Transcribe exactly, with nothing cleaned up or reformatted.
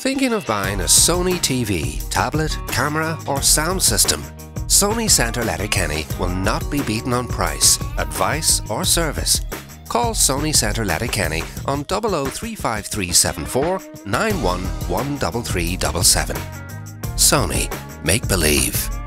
Thinking of buying a Sony T V, tablet, camera or sound system? Sony Centre Letterkenny will not be beaten on price, advice or service. Call Sony Centre Letterkenny on double oh three five three seven four nine one one three three seven seven. Sony, make believe.